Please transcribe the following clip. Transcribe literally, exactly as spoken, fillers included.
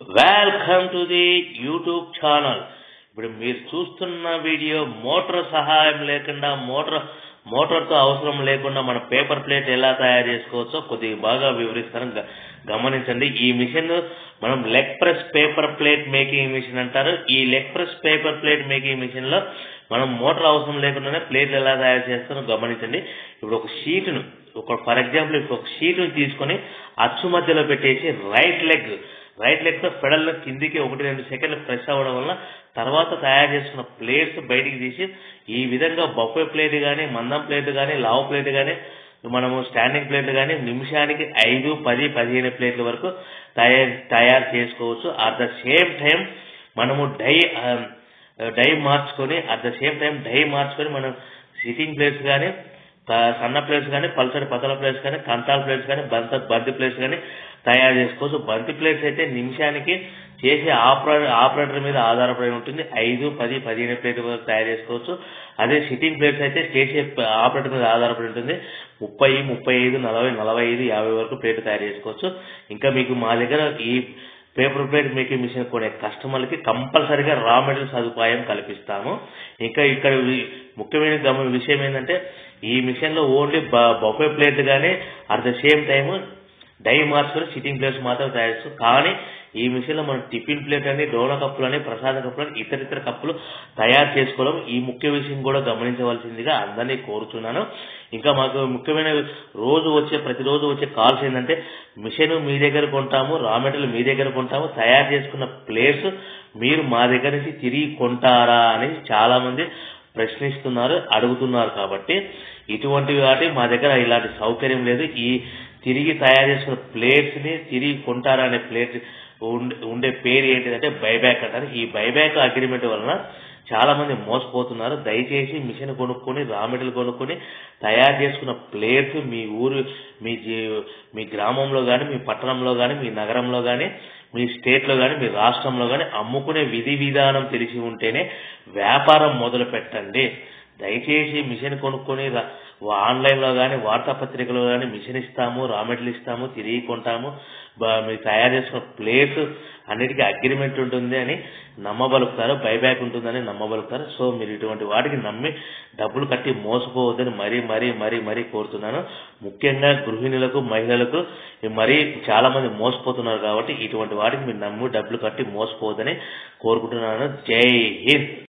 Welcome to the YouTube channel. ఇప్పుడు మీరు చూస్తున్న వీడియో మోటార్ సహాయం లేకుండా మోటార్ మోటార్తో అవసరం లేకుండా మన పేపర్ ప్లేట్ ఎలా తయారు చేసుకోవచ్చో కొద్దిగా బాగా వివరిస్తాను, గమనించండి. ఈ మిషన్ మనం leg press paper plate making machine అంటారు. ఈ leg press paper plate making machine లో మనం మోటార్ అవసరం లేకుండానే ప్లేట్లు ఎలా తయారు చేస్తారో గమనించండి. ఇప్పుడు ఒక షీట్ను ఒక ఫర్ ఎగ్జాంపుల్ ఇప్పుడు ఒక షీట్ను తీసుకొని అచ్చు మధ్యలో పెట్టేసి రైట్ లెగ్ రైట్ లెగ్ తో పెడల్ కిందికి ఒకటి రెండు సెకండ్లు ప్రెస్ అవ్వడం వల్ల తర్వాత తయారు చేసుకున్న ప్లేట్స్ బయటికి తీసి ఈ విధంగా బఫే ప్లేట్ కానీ మందం ప్లేట్ కానీ లావు ప్లేట్ కానీ మనము స్టాండింగ్ ప్లేట్ కానీ నిమిషానికి ఐదు పది పదిహేను ప్లేట్ల వరకు తయారు తయారు చేసుకోవచ్చు. అట్ ద సేమ్ టైం మనము డై డై మార్చుకొని at the same time die మార్చుకొని మనం సిట్టింగ్ ప్లేట్స్ కానీ సన్న ప్లేట్స్ కానీ పల్సటి పతల ప్లేట్స్ కానీ కంతాల ప్లేట్స్ కానీ బంత బంతి ప్లేట్స్ కానీ తయారు చేసుకోవచ్చు. బంతి ప్లేట్స్ అయితే నిమిషానికి చేసే ఆపరేటర్ ఆపరేటర్ మీద ఆధారపడి ఉంటుంది. ఐదు పది పదిహేను ప్లేట్ల వరకు తయారు చేసుకోవచ్చు. అదే సిట్టింగ్ ప్లేట్స్ అయితే చేసే ఆపరేటర్ మీద ఆధారపడి ఉంటుంది. ముప్పై ముప్పై ఐదు నలభై నలభై ఐదు యాభై వరకు ప్లేట్ తయారు చేసుకోవచ్చు. ఇంకా మీకు మా దగ్గర ఈ పేపర్ ప్లేట్ మేకింగ్ మిషన్ కొనే కస్టమర్లకి కంపల్సరీగా రా మెటీరియల్ సదుపాయం కల్పిస్తాము. ఇంకా ఇక్కడ ముఖ్యమైన గమ విషయం ఏంటంటే ఈ మిషన్ లో ఓన్లీ బఫే ప్లేట్ కానీ at the same time die మార్చుకొని సిట్టింగ్ ప్లేట్స్ మాత్రం తయారు చేస్తాం. కానీ ఈ మిషన్ లో మనం టిఫిన్ ప్లేట్ అని డోనా కప్పులు అని ప్రసాద కప్పులు అని ఇతర ఇతర కప్పులు తయారు చేసుకోవడం ఈ ముఖ్య విషయం కూడా గమనించవలసిందిగా అందరినీ కోరుతున్నాను. ఇంకా మాకు ముఖ్యమైన రోజు వచ్చే ప్రతిరోజు వచ్చే కాల్స్ ఏంటంటే మిషన్ మీ దగ్గర కొంటాము, రా మెటీరియల్ మీ దగ్గర కొంటాము, తయారు చేసుకున్న ప్లేట్స్ మీరు మా దగ్గర నుంచి తిరిగి కొంటారా అని చాలా మంది ప్రశ్నిస్తున్నారు, అడుగుతున్నారు. కాబట్టి ఇటువంటి వాటి మా దగ్గర ఇలాంటి సౌకర్యం లేదు. ఈ తిరిగి తయారు చేసుకున్న ప్లేట్స్ ని తిరిగి కొంటారా అనే ప్లేట్ ఉండే పేరు ఏంటిదంటే బైబ్యాక్ అంటారు. ఈ బైబ్యాక్ అగ్రిమెంట్ వలన చాలా మంది మోసపోతున్నారు. దయచేసి మిషన్ కొనుక్కొని రా మెటీరియల్ కొనుక్కొని తయారు చేసుకున్న ప్లేట్స్ మీ ఊరు మీ మీ గ్రామంలో కానీ మీ పట్టణంలో కానీ మీ నగరంలో కానీ మీ స్టేట్ లో కానీ మీ రాష్ట్రంలో కానీ అమ్ముకునే విధి విధానం తెలిసి ఉంటేనే వ్యాపారం మొదలు పెట్టండి. దయచేసి మిషన్ కొనుక్కొని ఆన్లైన్ లో కానీ వార్తాపత్రికలో కానీ మిషన్ ఇస్తాము, రా మెటీరియల్ ఇస్తాము, తిరిగి కొంటాము, మీరు తయారు చేసుకున్న ప్లేట్స్ అన్నిటికీ అగ్రిమెంట్ ఉంటుంది అని నమ్మబలుకుతారు, బైబ్యాక్ ఉంటుందని నమ్మబలుకుతారు. సో మీరు ఇటువంటి వాటికి నమ్మి డబ్బులు కట్టి మోసపోవద్దని మరీ మరీ మరీ మరీ కోరుతున్నాను. ముఖ్యంగా గృహిణులకు మహిళలకు మరీ చాలా మంది మోసపోతున్నారు. కాబట్టి ఇటువంటి వాటికి మీరు నమ్మి డబ్బులు కట్టి మోసపోవద్దని కోరుకుంటున్నాను. జై హింద్.